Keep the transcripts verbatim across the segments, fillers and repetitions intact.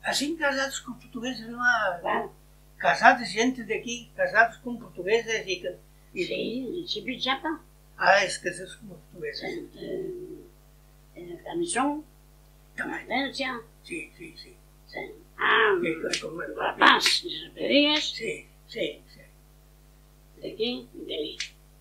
así casados con portugueses no ha... Claro. Casados gente de aquí, casados con portugueses y... y... Sí, en Chipichapa. Ah, es que esos son portugueses. En, en el Camisón, en Valencia. Sí, sí, sí. Sí. Ah, Rapaz, y Rodríguez. Sí, sí, sí. De aquí, de ahí.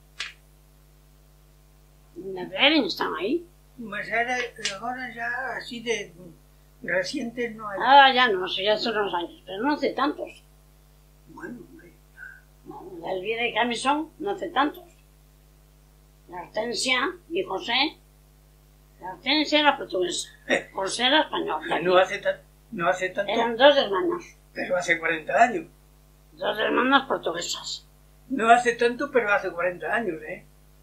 Las Beren están ahí. Mas era, ahora ya así de recientes no hay. Ah, ya no, eso ya son unos años, pero no hace tantos. Bueno, hombre. No, la Elvira y Camisón no hace tantos. La Hortensia y José. La Hortensia era portuguesa. Eh. José era español. No hace, ta no hace tanto. Eran dos hermanos. Pero hace cuarenta años. Dos hermanas portuguesas. No hace tanto, pero hace cuarenta años, ¿eh?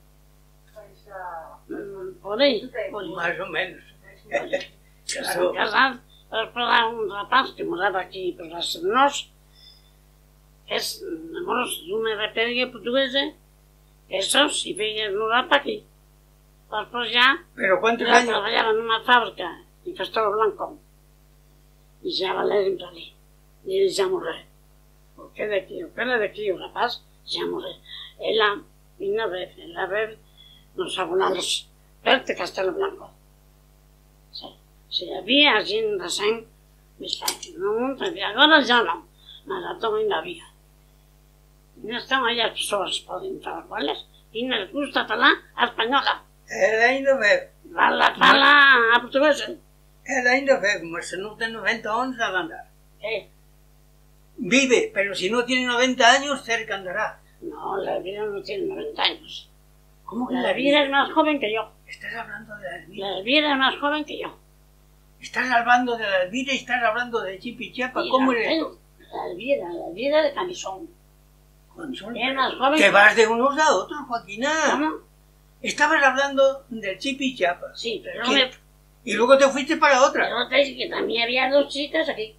Mm, por ahí, por ahí. Más o menos. Claro. Casado, pero para un rapaz que moraba aquí por las Nos, que es de una república portuguesa, eso sí veía no era para aquí. Después ya, ¿Pero cuántos ya años? trabajaba en una fábrica en Castelo Blanco. Y se llama Lerin Rally. Y él ya murió. Porque de aquí, porque era de aquí el rapaz, ya murió. Él y una vez, la vez, nos abonamos verte Castelo Blanco. Sí. Si había allí en Rasén, no, ahora ya no, maratón ainda había. No están aí as persoas, poden falar cuales, e nos gusta falar a española. Ela ainda vive. Fala, fala a portuguesa. Ela ainda vive, mas se no ten noventa anos, ela andar. ¿Qué? Vive, pero si no tiene noventa años, cerca andará. No, la Elvira no tiene noventa años. ¿Cómo que La Elvira es más joven que yo. Estás hablando de la Elvira. La Elvira es más joven que yo. Estás hablando de la Elvira y estás hablando de Chipichapa. Y ¿Cómo la, eres esto? La Elvira, la Elvira de Camisón. Consol, Es más joven que vas de unos a otros, Joaquina. ¿Cómo? Estabas hablando del Chipichapa. Sí, pero no ¿Qué? me... Y luego te fuiste para otra. Pero te dije que también había dos chicas aquí.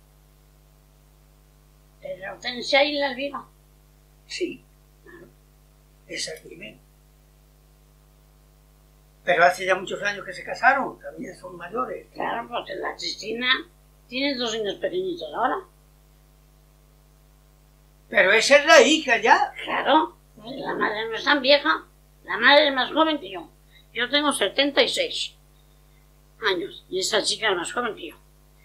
La Hortensia y la Elvira. Sí. Esas viven. Pero hace ya muchos años que se casaron, también son mayores. Claro, porque la Cristina tiene dos niños pequeñitos ahora. Pero esa es la hija ya. Claro, la madre no es tan vieja, la madre es más joven que yo. Yo tengo setenta y seis años y esa chica es más joven que yo.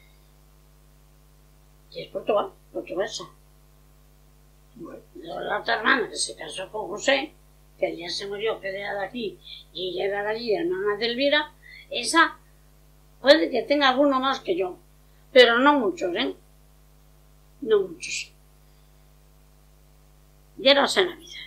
Y es portugal, portuguesa. Bueno. La otra hermana que se casó con José, que ya se murió, que era de aquí, y ella era de allí, hermana de Elvira, esa puede que tenga alguno más que yo, pero no muchos, ¿eh? No muchos. Y era así la vida.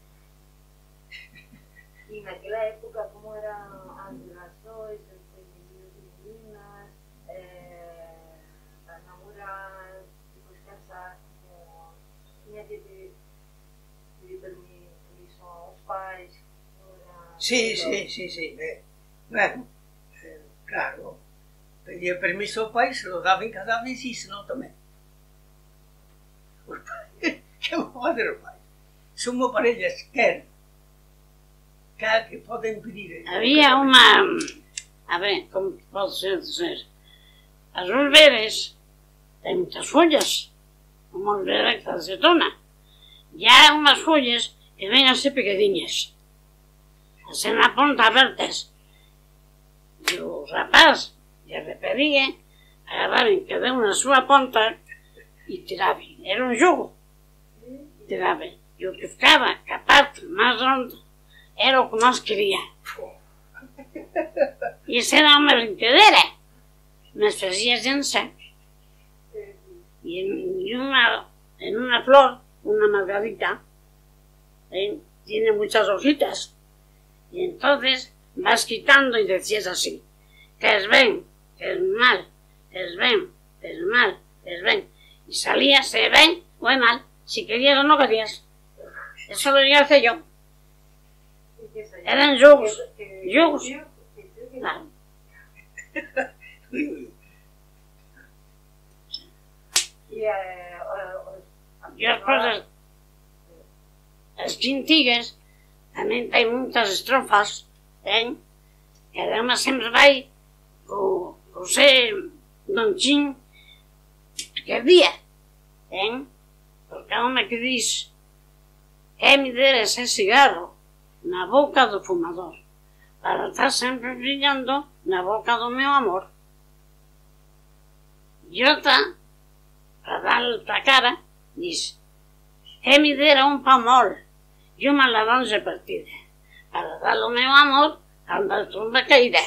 Y en aquella época, ¿cómo eran las relaciones, femeninas, eh, las enamoradas, después casar, como tenía que pedir permiso a los pais? Sí, sí, sí, sí. Eh, bueno, eh, claro. Pedía permiso al país, se lo daban cada vez y se no también. Pues, ¿qué va a hacer el país? Somos parellas, quer, quer que poden pedir. Había una... A ver, como posso dizer? As oliveiras têm muitas folhas. Uma oliveira que está azeitona. E há umas folhas que vêm a ser pequenininhas. Assim na ponta abertas. E o rapaz e a rapariga agarravam cada um na sua ponta e tiravam. Era um jogo. Tiravam. E o que ficava com a parte mais onde era o que nós queríamos. Isso era uma brincadeira, mas fazia gente sempre. E en una, en una flor, una margarita, ¿eh? Tiene muchas hojitas. Y entonces vas quitando y decías así, que es bien, que es mal, que es bien, que es mal, que es bien. Y salías de bien o de mal, si querías o no querías. Eso lo iba a hacer yo. Eran jugos, jugos. Claro. E as cousas, as quintigas, tamén ten moitas estrofas, ten, que además sempre vai co, co ser Don Chin, calquer día, ben? Porque é home que dis que me der ese cigarro na boca do fumador para estar sempre brillando na boca do meu amor. E outra, para dar outra cara, diz que me dera un pamol e unha laranja partida para dar o meu amor cando a tumba caída.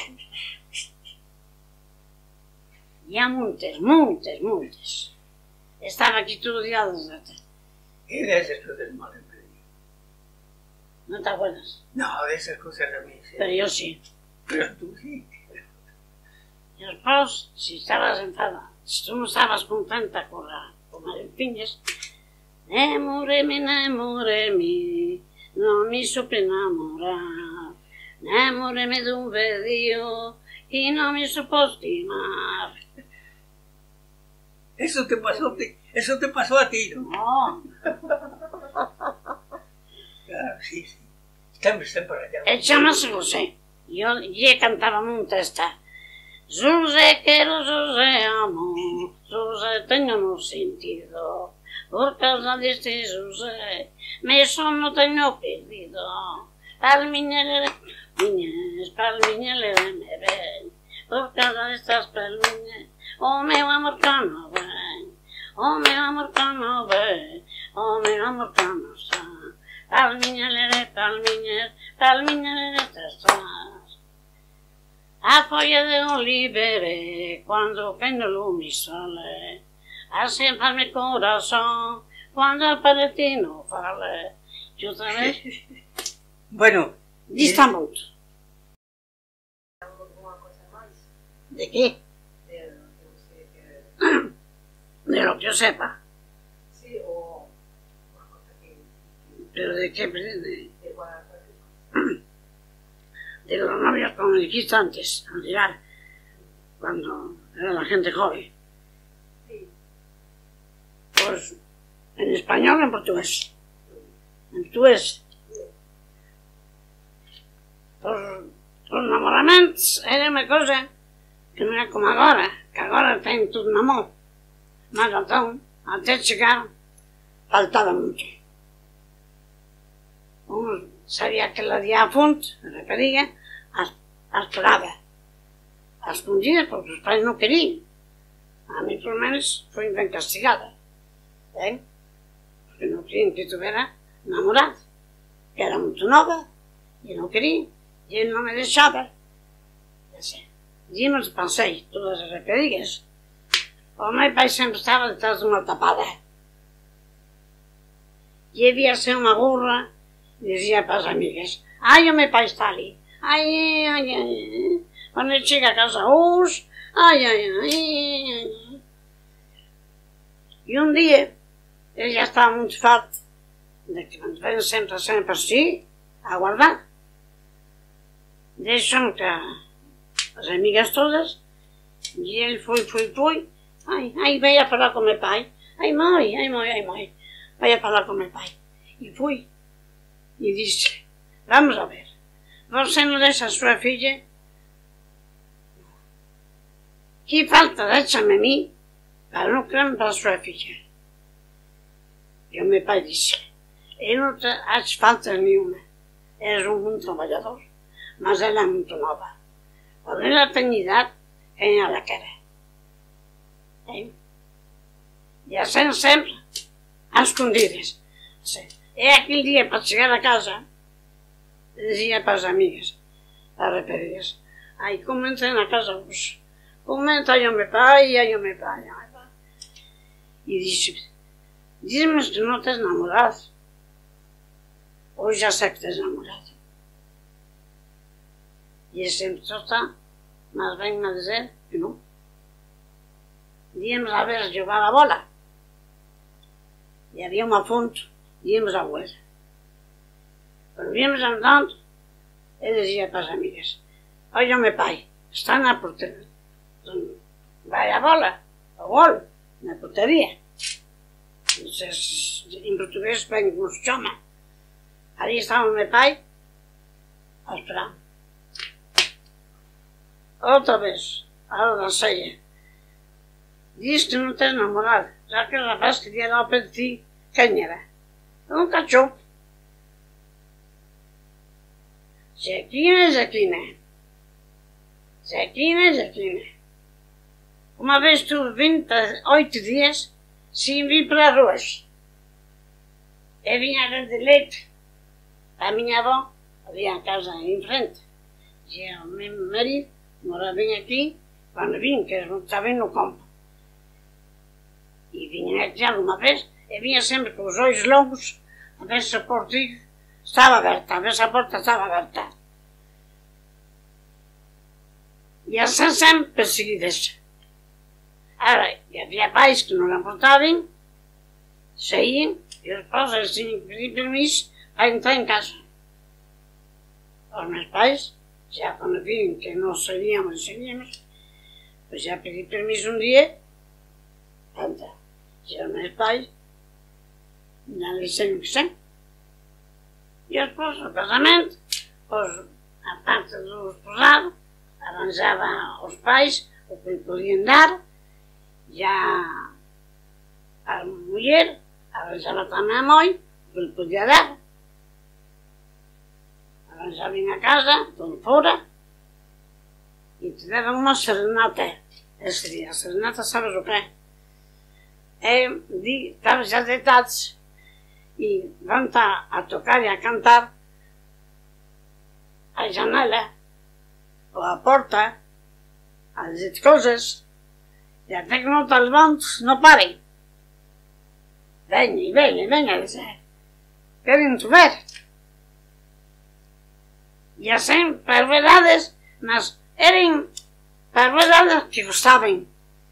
E há montes, montes, montes. Estaba aquí todo o día dos datas. Y de esas cosas mal en medio. ¿No te acuerdas? No, de esas cosas a mí sí. Pero yo sí. Pero tú sí. Y después, si estabas enfadada, si tú no estabas contenta con la con las piñas, enamoré-me, enamoré-me, non me supe enamorar, enamoré-me de un vedío y no me supo estimar. Eso te pasó, te, eso te pasó a ti, ¿no? No, Claro, sí, sí. Estamos sempre allá. él chamase José. Yo, yo cantaba mucho esta. José quero, José amo, José teño no sentido, por causa deste José, me sono teño perdido. Palmiña, palmiñas, palmiña, leveme ben, por causa destas palmiñas, o meu amor cano ben, o meu amor cano ben, o meu amor cano sa. Palmiña, lere, palmiñas, palmiña, lere, estas. A foglia de olivere, quando prende il lume sole, a sembrarmi il corazón, quando il paletino fale. Giusto, eh? Bueno, Dista molto. Alguma coisa mais? De qué? De, non sei che... De lo que yo sepa. Sì, o una cosa che... Pero de qué, de, De qualche cosa. de los novios, como dijiste antes, al llegar, cuando era la gente joven. Sì. Pues en español o en portugués. En portugués. Pues os namoramentos era unha cosa que non é como agora, que agora ten todo na mão. Mas entón, até chegar, faltaba moito. Un sabía que la día a fonte, a rapariga, as, as esperaba. As escondidas, porque os pais non querían. A mí, por menos, foi ben castigada. Eh? Porque non querían que tuvera namorado. Que era muito nova, e non querían. E ele non me deixaba. Íamos de passeio, todas as raparigas. O meu pai sempre estaba detrás de unha tapada. E havia assim unha burra, e dizia para as amigas: ai, o meu pai está ali. Ai, ai, ai. Quando ele chega a casa, os, ai, ai, ai. E um dia, ele já estava muito farto de que vem sempre assim para si, a aguardar. Deixam que as amigas todas, e ele foi, foi, foi. Ai, ai, vai a falar com meu pai. Ai, mãe, ai, mãe, ai, mãe. Vai a falar com meu pai. E foi. E disse: vamos a ver. Você não deixa a sua filha? Que falta deixa-me a mim para não querer para a sua filha? E o meu pai disse: eu não te acho falta nenhuma. És um bom trabalhador. Mas ela é muito nova. Quando ela tem idade, quem ela quer? É? E assim sempre, às escondidas. Assim. É aquele dia para chegar a casa, dizia para as amigas, para as raparigas: ai, como entrei na casa hoje? Comenta aí o meu pai, aí o meu pai. E disse: diz-me que não tens namorado. Hoje já sei que tens namorado. E ele sempre só está, mas vem-me a dizer que não. Íamos a ver jogar a bola. E havia uma fonte, íamos a ver. Quando íamos andando, ele dizia para as amigas: olha o meu pai, está na portaria. Vai a bola, o gol, na portaria. Não sei se em português bem como se chama. Ali estava o meu pai, a esperar. Outra vez, a hora da ceia. Diz que não tens namorado. Já que o rapaz que ia lá ao pé de ti, quem era? Um cachorro. Zequina, Zequina. Zequina, Zequina. Uma vez estive vinte a oito dias sem vir para as ruas. Eu vinha a vender leite para a minha avó, havia a casa em frente. E o meu marido morava bem aqui, quando vim, que eles não estavam no campo. E vinha aqui alguma vez, eu vinha sempre com os olhos longos, a ver se a porta estava aberta, a ver se a porta estava aberta. E assim sempre perseguidas. Ora, e havia pais que não lhe importavam, saíam, e os pais eles tinham que pedir permisso para entrar em casa. Os meus pais, já quando viram que nós saíamos e saíamos, pois já pedi permisso um dia para entrar. E os meus pais não lhe disseram que sim. E depois, no casamento, depois, a parte do esposado, arranjava aos pais o que lhe podiam dar, já a mulher arranjava também a mãe o que lhe podia dar. Arranjava em casa, onde fora, e te davam uma serenata. Esse dia, a serenata, sabes o que é? É, estavam já deitados e vão estar a tocar e a cantar à janela ou à porta, a dizer coisas, e até que não te levantes, não parem. Venha, venha, venha, dizer, querem te ver. E assim, parvedades, mas eram parvedades que gostavam.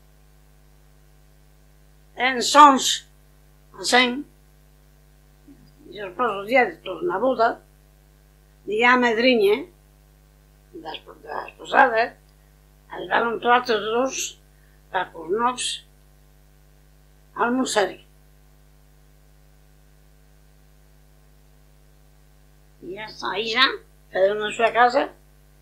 Eram sons, assim. E depois, o dia de todos na boda, dia a madrinha das, das posadas, a levar um prato de doce para os novos almoçarem. E aí já, cada um na sua casa,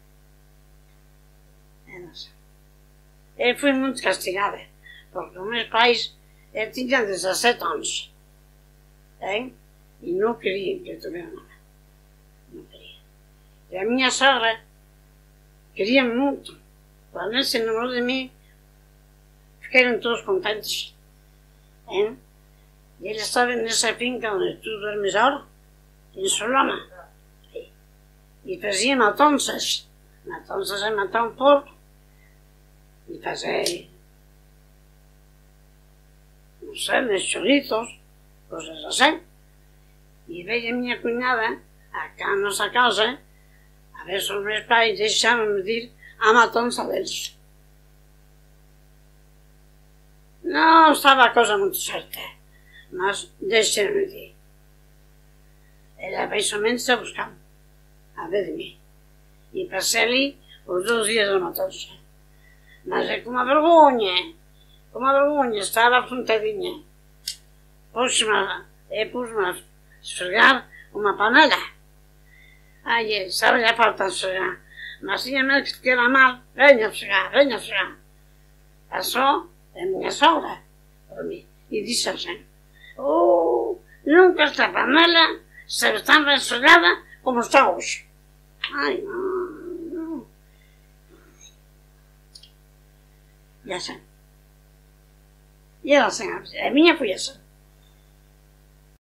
eu fui muito castigada, porque os meus pais eu tinha dezassete anos, hein? E não queriam que eu tivesse nada. Não queria. E a minha sogra queria muito. Quando ele se enamorou de mim, ficaram todos contentes. Hein? E eles estavam nessa finca onde tu dormes agora, em Solana. E faziam matanças. Matanças é matar um porco. E fazer, não sei, uns choritos, coisas assim. E veio a minha cunhada, cá à nossa casa, a ver se os meus pais deixavam-me ir à matança deles. Não estava a coisa muito certa, mas deixaram-me ir. Ela veio somente a buscar-me, a ver de mim. E passei ali os dois dias da matança. Mas é com uma vergonha, com uma vergonha, estava afrontadinha. Pus-me, eu pus-me a esfregar uma panela. Ai, sabe, já falta esfregar. Mas tinha medo que te era mal. Venha esfregar, venha esfregar. Passou a minha sogra por mim e disse assim: oh, nunca esta panela estava tão esfregada como está hoje. Ai, não, não. E assim. E ela assim, a minha foi assim.